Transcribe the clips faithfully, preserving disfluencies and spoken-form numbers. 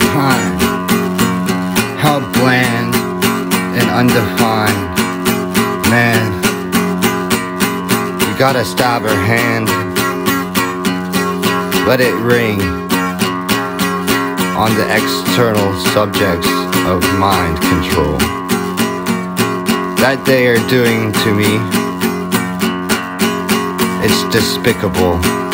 time. How bland and undefined. Man, you gotta stab her hand. Let it ring on the external subjects of mind control that they are doing to me. It's despicable.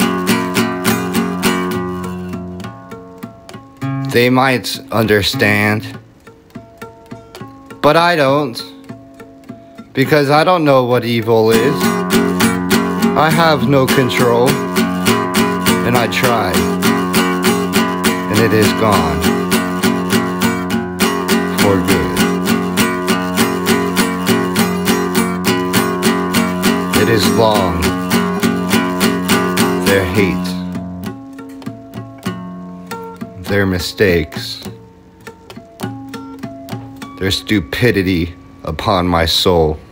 They might understand, but I don't, because I don't know what evil is. I have no control, and I tried, and it is gone for good. It is long, their hate, their mistakes, their stupidity upon my soul.